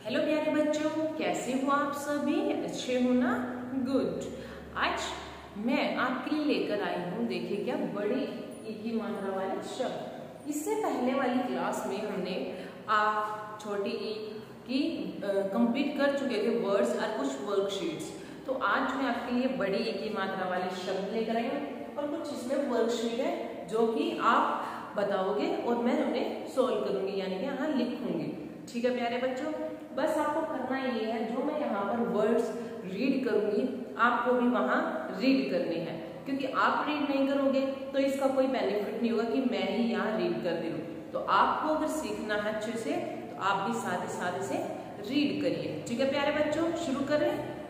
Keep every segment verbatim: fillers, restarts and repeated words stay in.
Hello प्यारे बच्चों, कैसे हो आप सभी? अच्छे हो ना? गुड। आज मैं आपके लिए लेकर आई हूँ, देखिए क्या, बड़ी ई की मात्रा वाले शब्द। इससे पहले वाली क्लास में हमने आ छोटी ई की कंप्लीट कर चुके थे वर्ड्स और कुछ वर्कशीट्स। तो आज मैं आपके लिए बड़ी ई की मात्रा वाले शब्द लेकर आई हूँ और कुछ इसमें वर्कशीट है जो कि आप बताओगे और मैं उन्हें सोल्व करूंगी, यानी कि यहाँ लिखूंगी। ठीक है प्यारे बच्चों, बस आपको करना ये है, जो मैं यहाँ पर वर्ड्स रीड करूंगी आपको भी वहां रीड करने हैं, क्योंकि आप रीड नहीं करोगे तो इसका कोई बेनिफिट नहीं होगा कि मैं ही यहाँ रीड कर रही हूँ। तो आपको अगर सीखना है अच्छे से तो आप भी साथ ही साथ इसे रीड करिए। ठीक है प्यारे बच्चों, शुरू करें।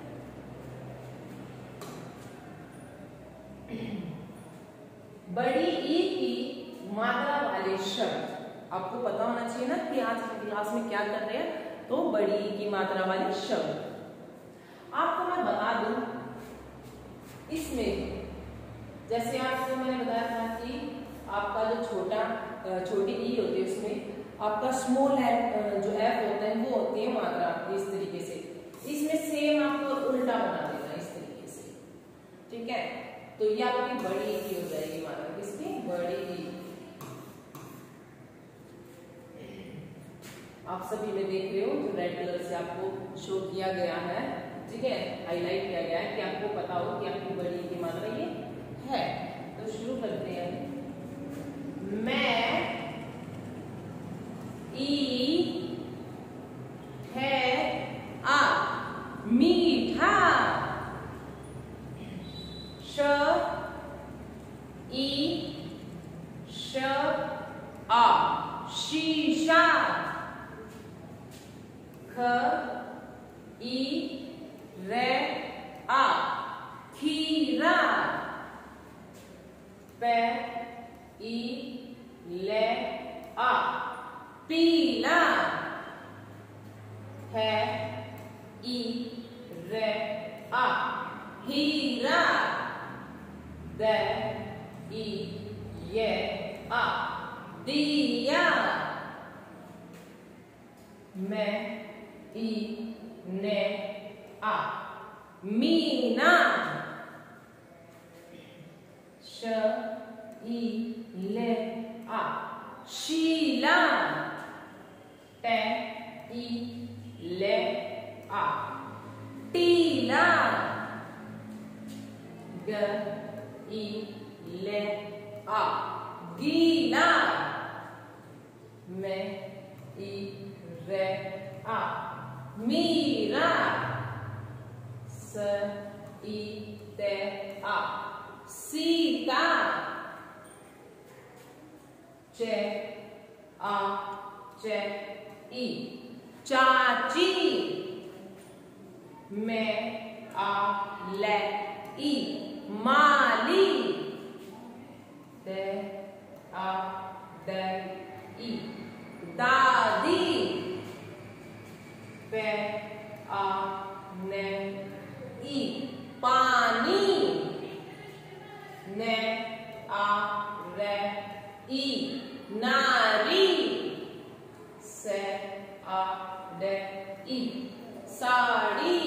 बड़ी ई की मात्रा वाले शब्द आपको पता होना चाहिए ना कि आज की क्लास में क्या कर रहे हैं। तो बड़ी ई की मात्रा वाले शब्द आपको मैं बता दूं, इसमें जैसे आपको मैंने बताया था कि आपका जो छोटा छोटी ई होती है उसमें आपका स्मॉल एफ जो एफ होता है वो होती है मात्रा इस तरीके से। इसमें सेम आपको उल्टा बना देना इस तरीके से। ठीक है, तो ये आपकी बड़ी ई की हो जाएगी मात्रा, किसकी? बड़ी ई। आप सभी में देख रहे हो जो रेड कलर से आपको शो किया गया है, ठीक है, हाईलाइट किया गया है कि आपको पता हो कि आपकी बड़ी की मात्रा ये है। तो शुरू करते हैं। मैं ई है आ मीठा, श ई श आ शीशा, ख ई रे आ खीरा, पे ई ले आ पीला, है ई रे आ हीरा, दे ई ये आ दिया, मैं ई ने आ मीना, श ई ले आ शीला, टे ई ले आ टीला, ग ई ले आ गीला, मैं ई रे आ मीरा, स ई ते आ सीता, चे आ चे ई चाची, मैं आ ले ई माली, दे आ दे ई दादी, पे आ ने ई पानी, ने आ रे ई नारी, से आ डे ई साड़ी,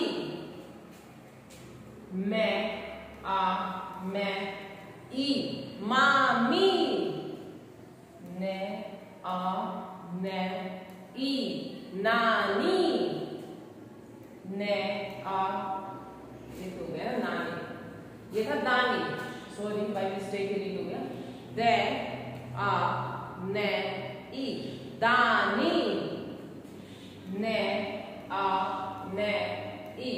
मैं आ मैं ई मामी, ने आ ने ई नानी, ने आ ये तो गया नानी, ये था दानी, सॉरी बाय मिस्टेक रीड हो गया। दे आ ने ई दानी, ने आ ने ई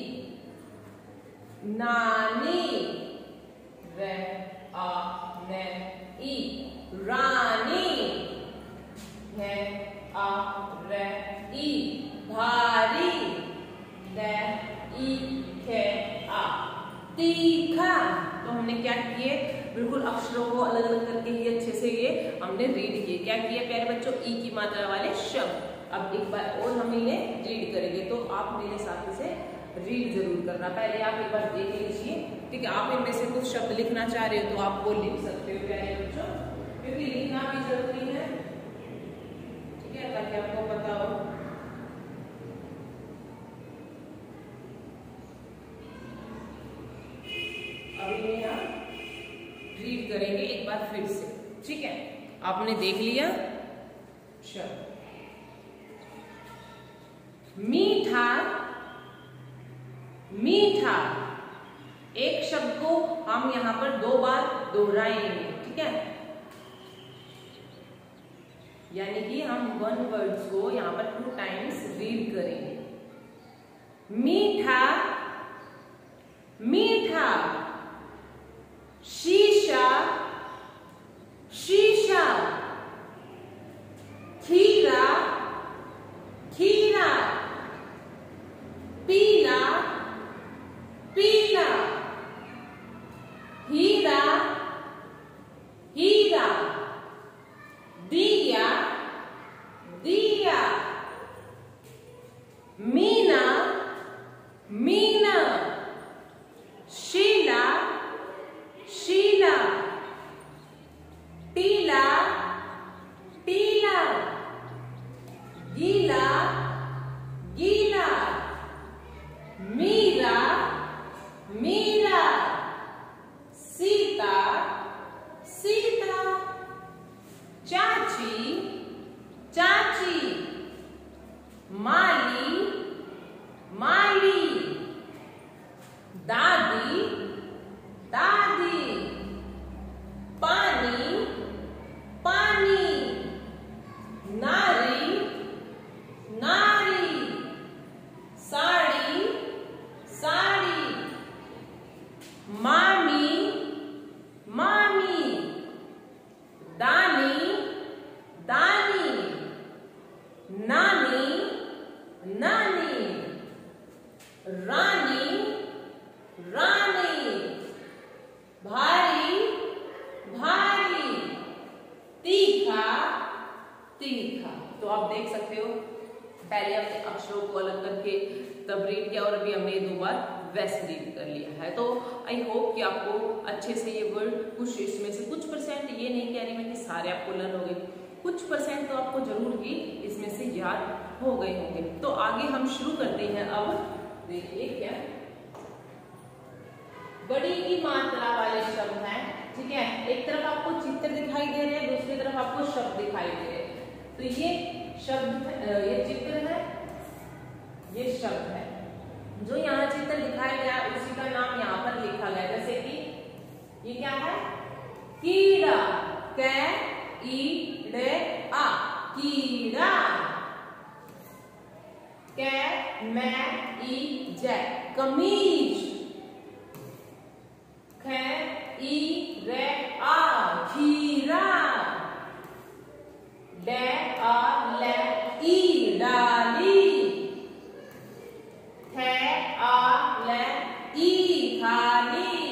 नानी, रे आ ने ई रानी, है आ रे ई भारी, दे ई खे आ तीखा। तो हमने क्या किए, बिल्कुल अक्षरों को अलग अलग करके ही अच्छे से ये हमने रीड किए। क्या किए प्यारे बच्चों? ई की मात्रा वाले शब्द। अब एक बार और हम इन्हें रीड करेंगे, तो आप मेरे साथ से रीड जरूर करना। पहले आप एक बार देख लीजिए, ठीक है। आप इनमें से कुछ शब्द लिखना चाह रहे हो तो आप वो लिख सकते हो प्यारे बच्चों, क्योंकि लिखना भी जरूरी है, ठीक है, ताकि आपको पता हो। आपने देख लिया। शब्द मीठा, मीठा, एक शब्द को हम यहाँ पर दो बार दोहराएंगे, ठीक है, यानी कि हम वन वर्ड्स को यहाँ पर टू टाइम्स रीड करेंगे। मीठा, मीठा, शीशा, शीशा, खीरा, खीरा, पीला, पीला, हीरा, हीरा, दिया, दिया, मीना, मीना, शीला, शीला, टीला, टीला, गीला, गीला, मीरा, मीरा, सीता, सीता, चाची, चाची, माली, माली, दादी, दादी, पानी, पानी, नारी, नारी, साड़ी, साड़ी, मामी, मामी, दानी, दानी, नानी, नानी, रानी, रानी, भारी, भारी, तीखा, तीखा। तो आप देख सकते हो पहले हमने अक्षरों को अलग करके तब रीड किया और अभी हमने दो बार वैसे रीड कर लिया है। तो आई होप कि आपको अच्छे से ये वर्ड कुछ इसमें से कुछ परसेंट, ये नहीं कह रही मैं कि सारे आपको लर्न हो गए, कुछ परसेंट तो आपको जरूर ही इसमें से याद हो गए होंगे। तो आगे हम शुरू करते हैं। अब देखिए क्या बड़ी की मात्रा वाले शब्द हैं, ठीक है। एक तरफ आपको चित्र दिखाई दे रहे हैं, दूसरी तरफ आपको शब्द दिखाई दे रहे हैं। तो ये शब्द, ये चित्र है, ये शब्द है। जो यहाँ चित्र दिखाया गया उसी का नाम यहाँ पर लिखा गया। जैसे कि ये क्या है, कीड़ा, कै ई डे आ, कीड़ा, कै मै ई जै, कमीज, खे ई रे आ, खीरा, डे आ ले ई, डाली, थे आ ले ई, थाली,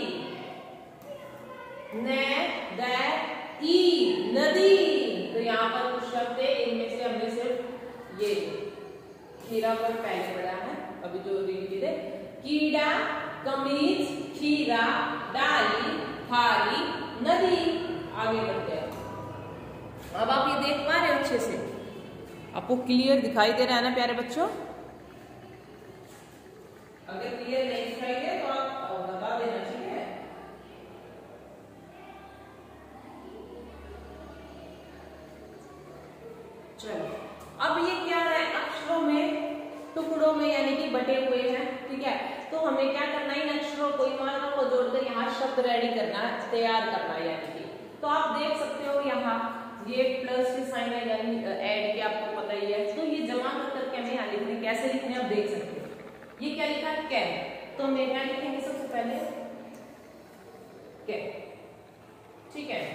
ने दे ई, नदी। तो यहाँ पर कुछ शब्द है, इनमें से हमने सिर्फ ये खीरा पर पहले पढ़ा है, अभी जो रीड किए थे, कीड़ा, कमीज, खीरा, डाली, थाली, नदी। आगे बढ़ते हैं। अब आप ये देख पा रहे हो अच्छे से, आपको क्लियर दिखाई दे रहा है ना प्यारे बच्चों? अगर क्लियर नहीं दिखाई दे तो आप बता देना, ठीक है। चलो अब ये क्या है, अक्षरों में टुकड़ों में यानी कि बटे हुए हैं, ठीक है। तो हमें क्या करना है, इन अक्षरों को, मात्राओं को जोड़कर यहाँ शब्द रेडी करना है, तैयार करना है यानी कि। तो आप देख सकते हो यहाँ ये प्लस के साइन है यानी ऐड के, आपको पता ही है। तो ये जमा कर करके हमें यहाँ लिखने, कैसे लिखने आप देख सकते हो। ये क्या लिखा है, कैन। तो हम क्या लिखेंगे सबसे पहले, कैन, ठीक है।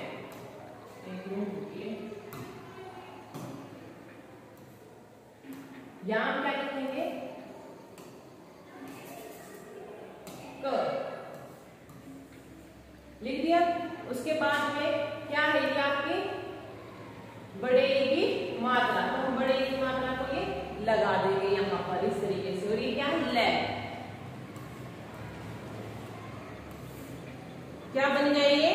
यहाँ क्या लिखेंगे, लिख दिया। उसके बाद में क्या है, ये आपकी बड़े की मात्रा, तो हम बड़े की मात्रा को ये लगा देंगे यहाँ पर इस तरीके से। और ये क्या है, ले, क्या बन गया ये,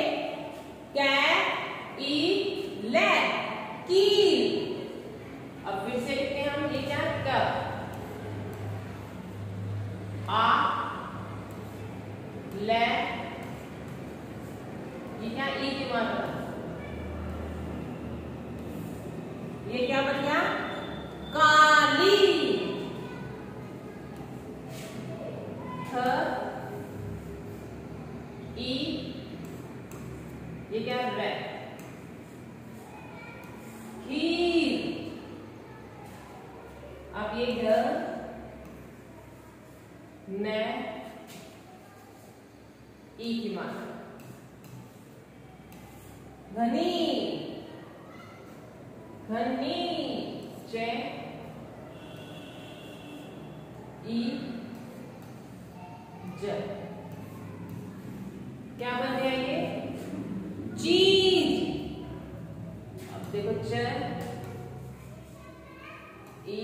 कै ई ले, कील। अब फिर से लिखते हैं हम, ये क्या, क, आ ले, ये क्या, ई की मात्रा, ये क्या बन गया? काली। थ ई, ये क्या? रे। खीर। अब ये घ न ई की मात्रा। घनी, घनी। च ई ज, क्या बन गया ये? चीज। अब देखो च ई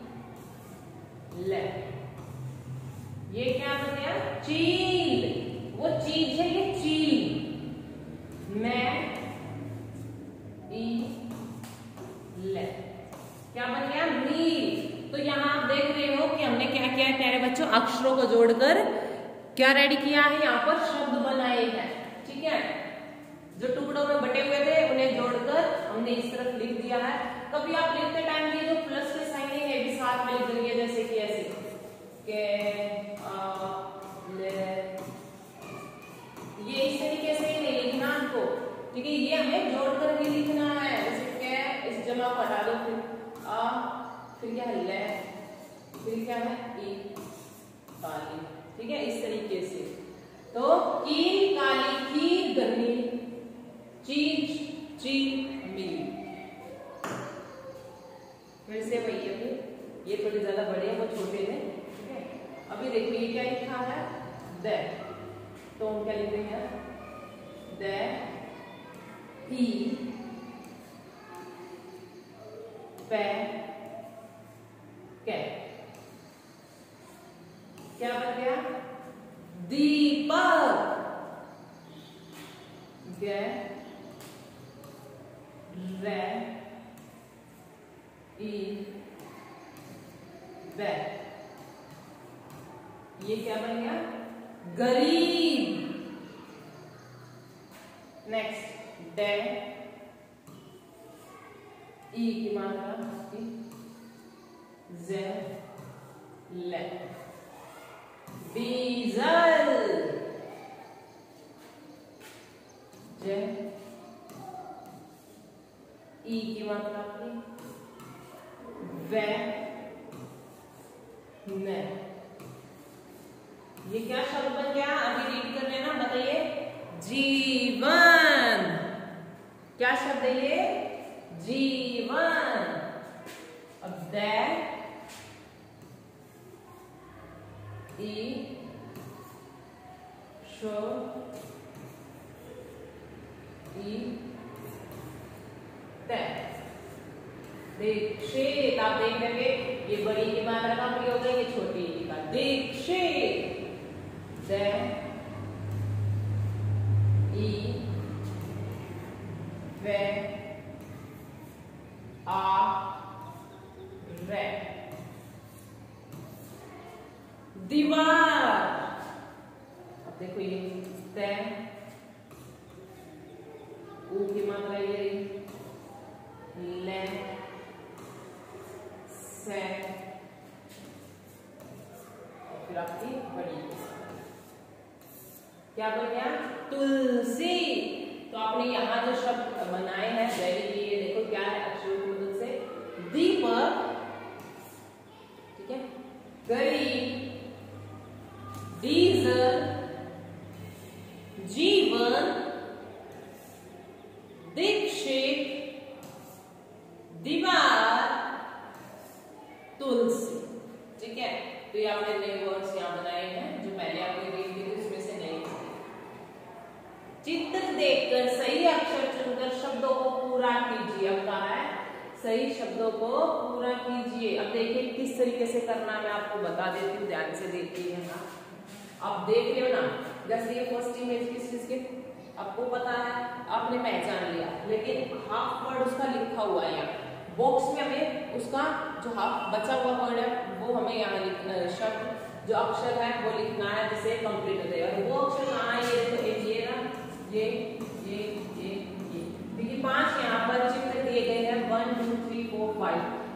ल, ये क्या बन गया? चील। वो चीज है, ये चील। मैं ई ल, क्या बन गया? मील। तो यहाँ आप देख रहे हो कि हमने क्या किया है प्यारे बच्चों? अक्षरों को जोड़कर क्या रेडी किया है? यहाँ पर शब्द बनाए हैं। ठीक है, जो टुकड़ों में बटे हुए थे उन्हें जोड़कर हमने इस तरफ लिख दिया है। कभी आप लिखते टाइम ये जो प्लस के साइन है ये भी साथ में लिख देंगे, जैसे कि ऐसे के आ, ले, ये इस तरीके से ही नहीं लिखना हमको, ठीक है? ये हमें जोड़कर ही लिखना है। जैसे के इस जमा को हटा दो, फिर आ, फिर क्या है? ले, फिर क्या है? ई, काली। ठीक है, इस तरीके से। तो कील, काली, खीर, घनी, चीज, चील, मील। फिर से वही है, फिर ये थोड़े ज्यादा बड़े हैं, वो छोटे हैं। ठीक है, अभी देखो ये क्या लिखा है? द, तो हम क्या लिखते हैं? द ई पे के, क्या बन गया? दीपक। गे रे ई वे, ये क्या बन गया? गरीब। नेक्स्ट डे ई की मात्रा जे ले, डीजल। जे ई की मात्रा की वे न, ये क्या शब्द बन गया? अभी रीड कर लेना, बताइए। जीवन। क्या शब्द है ये? जीवन। अब द ई शो ई ते, दीक्षित। आप देख लेंगे ये बड़ी की मात्रा का प्रयोग है, ये छोटी का। दीक्षित। द ई वे आ रे, दीवार। अब देखो ये ते ऊ की मात्रा ये रही, ले से, फिर आपकी बड़ी क्या बन गया? तुलसी। तो आपने यहाँ जो शब्द बनाए हैं वेरी, ये देखो क्या है? अक्षरों की मदद से दीपक, ठीक है, गरीब, डीजल, जीवन, दीक्षित, दीवार, तुलसी। ठीक है, तो ये आपने नए वर्ड्स यहाँ बनाए हैं जो पहले आपने रीड किए थे उसमें से नए। चित्र देखकर सही अक्षर चुनकर शब्दों को पूरा कीजिए। अब कहा है सही शब्दों को पूरा कीजिए। अब देखिए किस तरीके से करना है, मैं आपको बता देती हूँ, ध्यान से देखिए। ना आप देख रहे हो ना, जैसे ये फर्स्ट इमेज किस चीज के आपको पता है, आपने पहचान लिया, लेकिन हाफ वर्ड उसका लिखा हुआ है यहाँ बॉक्स में। हमें उसका जो हाफ बचा हुआ वर्ड है वो हमें यहाँ लिखना है, शब्द जो अक्षर है वो लिखना है, जिससे कंप्लीट हो जाएगा। वो अक्षर कहाँ है? ये देखो, एक ये ना, ये ये ये ये देखिए पांच यहाँ पर चित्र दिए गए हैं, वन टू थ्री फोर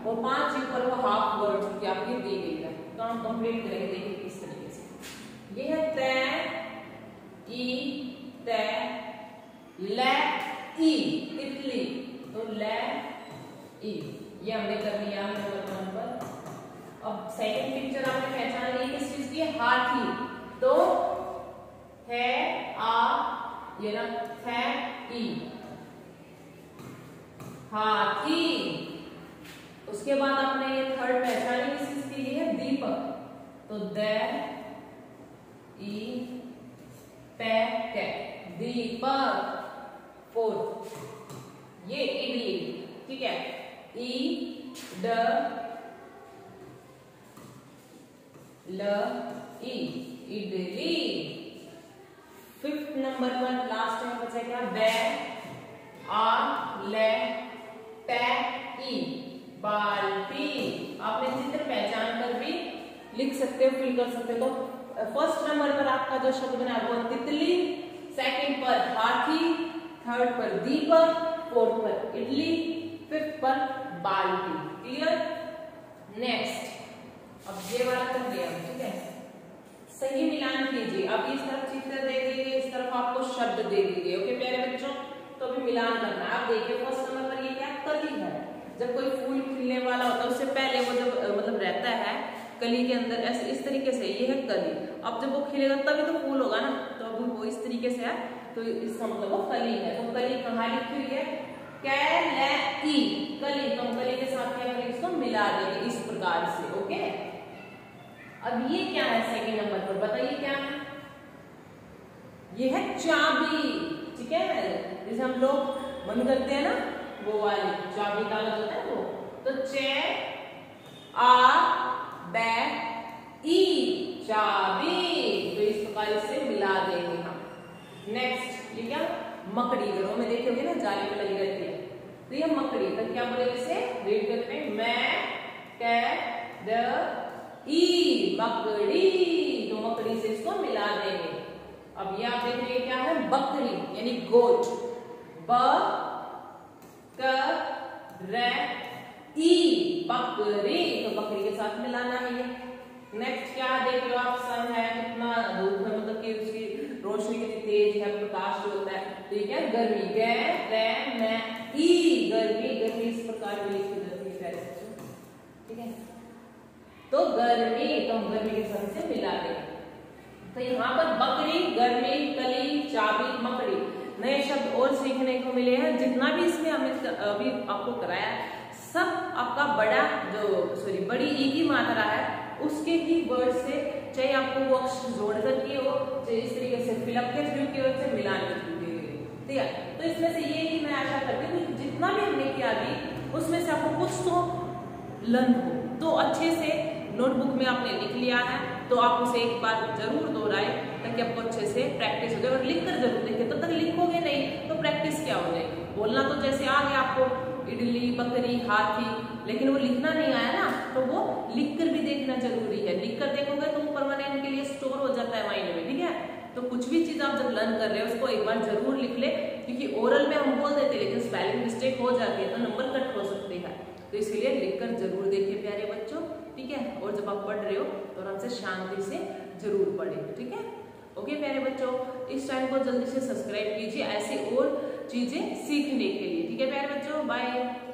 वो पांच ऊपर वो हाफ वर्ड की आपकी दी गई है। तो हम कंप्लीट करेंगे देखिए इस तरीके से। ये है तै ई तै लै ई तितली, तो लै ई ये हमने कर लिया नंबर वन पर। अब सेकंड पिक्चर आपने पहचान ली किस चीज की, हाथी, तो है आ ये ना है ई हाथी। उसके बाद आपने ये थर्ड पहचानी किस चीज की है, दीपक, तो द ई पे के दीपक। फोर्थ ये इडली, ठीक है, ई ड ल ई इडली। फिफ्थ नंबर पर लास्ट में बचा क्या, बै आ ले पै ई बाल्टी। आपने चित्र पहचान कर भी लिख सकते हो, फिल कर सकते हो। तो फर्स्ट नंबर पर आपका जो शब्द बना वो तितली, सेकंड पर हाथी, थर्ड पर दीपक, फोर्थ पर इडली, फिफ्थ पर बाल्टी। क्लियर? नेक्स्ट अब ये वाला कर लिया, ठीक है। सही मिलान कीजिए। अब इस तरफ चित्र दे दीजिए, इस तरफ आपको शब्द दे दीजिए। ओके प्यारे बच्चों, तो अभी मिलान करना है। आप देखिए फर्स्ट नंबर पर ये क्या, कली है। जब कोई फूल खिलने वाला होता है उससे पहले वो जब मतलब रहता है कली के अंदर, ऐसे इस तरीके से, ये है कली। अब जब वो खिलेगा तभी तो फूल होगा ना, तो अब वो इस तरीके से है, तो इसका मतलब वो कली है। तो कली कहाँ लिखी हुई है, कैलेई कली, तो हम कली के साथ क्या करेंगे, इसको मिला देंगे इस प्रकार से। ओके, अब ये क्या है सेकंड नंबर पर, बताइए क्या है, ये है चाबी, ठीक है। जैसे हम लोग बंद करते हैं ना, वो वाली चाबी कागज होता है वो, तो चे आ बै ई चाबी, तो इस प्रकार से मिला देंगे हम। नेक्स्ट ये क्या, मकड़ी, घरों में देखी होगी ना जाली में लगी रहती है, तो ये मकड़ी, तो क्या बोलेंगे इसे, रीड करते हैं, मैं कै द ई मकड़ी, तो मकड़ी से इसको मिला देंगे। अब ये आप देख रहे क्या है, बकरी यानी गोट, ब क र ई बकरी, तो बकरी के साथ मिलाना है ये। नेक्स्ट क्या देख लो आप, सन है, कितना धूप है, मतलब कि उसकी रोशनी कितनी तेज है, प्रकाश जो होता है, तो ये क्या, गर्मी, गे रे मैं ई गर्मी, गर्मी इस प्रकार में लिखी जाती है, ठीक है। तो गर्मी, तो हम गर्मी के साथ से मिला देंगे। तो यहाँ पर बकरी, गर्मी, कली, चाबी, मकड़ी, नए शब्द और सीखने को मिले हैं। जितना भी इसमें हमने अभी आपको कराया सब आपका बड़ा जो सॉरी बड़ी ई की मात्रा है उसके ही वर्ड से, चाहे आपको वो अक्षर जोड़ कर किए हो, चाहे इस तरीके से फिलअप के थ्रू किए हो, चाहे मिलान के थ्रू किए हो, ठीक है। तो इसमें से ये ही मैं आशा करती हूँ कि जितना भी हमने किया अभी उसमें से आपको कुछ तो लर्न हो, तो अच्छे से नोटबुक में आपने लिख लिया है, तो आप उसे एक बार जरूर दोहराए ताकि आपको अच्छे से प्रैक्टिस हो जाए। और लिख कर जरूर देखिए, तब तक लिखोगे नहीं तो प्रैक्टिस क्या हो जाएगी। बोलना तो जैसे आ गया आपको, इडली, बकरी, हाथी, लेकिन वो लिखना नहीं आया ना, तो वो लिख कर भी देखना जरूरी है। लिख कर देखोगे तो परमानेंट के लिए स्टोर हो जाता है माइंड में, ठीक है। तो कुछ भी चीज आप जब लर्न कर रहे हो उसको एक बार जरूर लिख ले, क्योंकि ओरल में हम बोल देते लेकिन स्पेलिंग मिस्टेक हो जाती है तो नंबर कट हो सकती है। तो इसलिए लिखकर जरूर देखिए प्यारे बच्चों, ठीक है। और जब आप पढ़ रहे हो तो आराम से शांति से जरूर पढ़े, ठीक है। ओके प्यारे बच्चों, इस चैनल को जल्दी से सब्सक्राइब कीजिए ऐसे और चीजें सीखने के लिए, ठीक है प्यारे बच्चों। बाय।